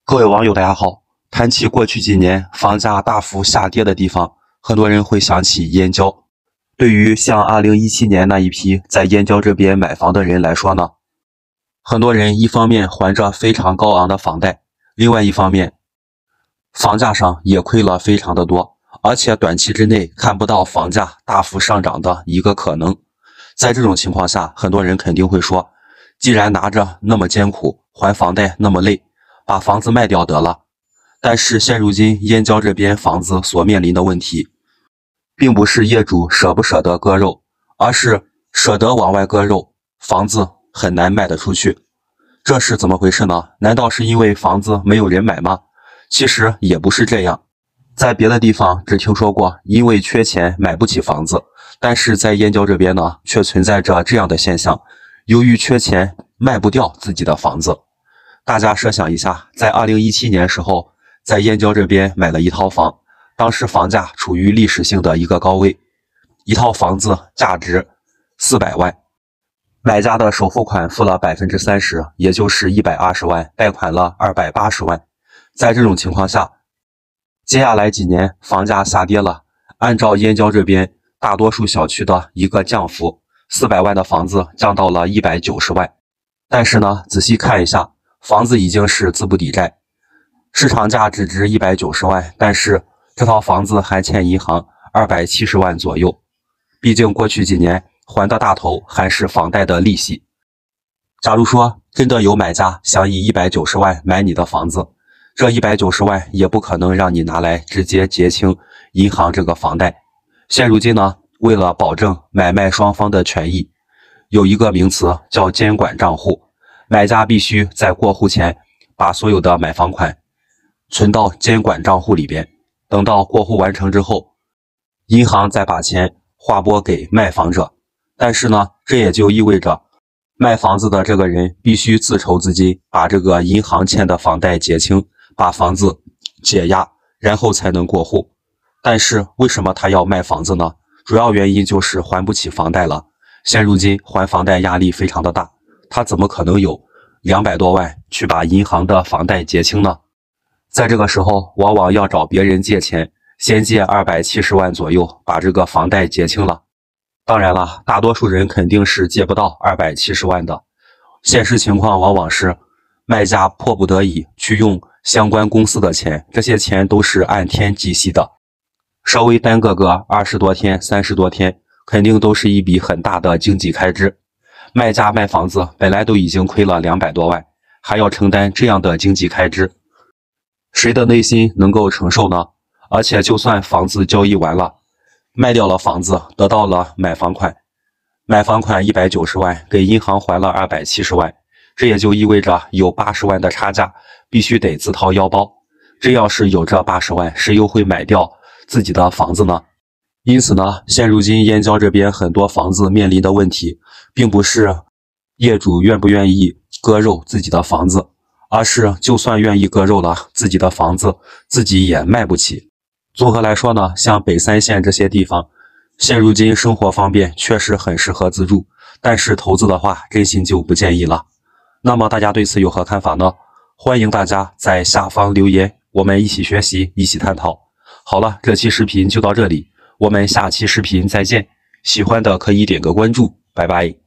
各位网友，大家好。谈起过去几年房价大幅下跌的地方，很多人会想起燕郊。对于像2017年那一批在燕郊这边买房的人来说呢，很多人一方面还着非常高昂的房贷，另外一方面房价上也亏了非常的多，而且短期之内看不到房价大幅上涨的一个可能。在这种情况下，很多人肯定会说，既然拿着那么艰苦，还房贷那么累，把房子卖掉得了。但是现如今燕郊这边房子所面临的问题，并不是业主舍不舍得割肉，而是舍得往外割肉，房子很难卖得出去。这是怎么回事呢？难道是因为房子没有人买吗？其实也不是这样。在别的地方只听说过因为缺钱买不起房子，但是在燕郊这边呢，却存在着这样的现象，由于缺钱卖不掉自己的房子。大家设想一下，在2017年时候，在燕郊这边买了一套房，当时房价处于历史性的一个高位，一套房子价值400万，买家的首付款付了30%，也就是120万，贷款了280万。在这种情况下，接下来几年房价下跌了，按照燕郊这边大多数小区的一个降幅，400万的房子降到了190万。但是呢，仔细看一下，房子已经是资不抵债，市场价只值190万，但是这套房子还欠银行270万左右。毕竟过去几年还的大头还是房贷的利息。假如说真的有买家想以190万买你的房子，这190万也不可能让你拿来直接结清银行这个房贷。现如今呢，为了保证买卖双方的权益，有一个名词叫监管账户，买家必须在过户前把所有的买房款存到监管账户里边，等到过户完成之后，银行再把钱划拨给卖房者。但是呢，这也就意味着卖房子的这个人必须自筹资金，把这个银行欠的房贷结清，把房子解押，然后才能过户。但是为什么他要卖房子呢？主要原因就是还不起房贷了。现如今还房贷压力非常的大，他怎么可能有200多万去把银行的房贷结清呢？在这个时候，往往要找别人借钱，先借270万左右，把这个房贷结清了。当然了，大多数人肯定是借不到270万的。现实情况往往是，卖家迫不得已去用相关公司的钱，这些钱都是按天计息的，稍微耽搁个20多天、30多天，肯定都是一笔很大的经济开支。卖家卖房子本来都已经亏了200多万，还要承担这样的经济开支，谁的内心能够承受呢？而且就算房子交易完了，卖掉了房子，得到了买房款，买房款190万，给银行还了270万，这也就意味着有80万的差价必须得自掏腰包。这要是有这80万，谁又会买掉自己的房子呢？因此呢，现如今燕郊这边很多房子面临的问题，并不是业主愿不愿意割肉自己的房子，而是就算愿意割肉了，自己的房子自己也卖不起。综合来说呢，像北三县这些地方，现如今生活方便，确实很适合自住，但是投资的话，真心就不建议了。那么大家对此有何看法呢？欢迎大家在下方留言，我们一起学习，一起探讨。好了，这期视频就到这里，我们下期视频再见。喜欢的可以点个关注，拜拜。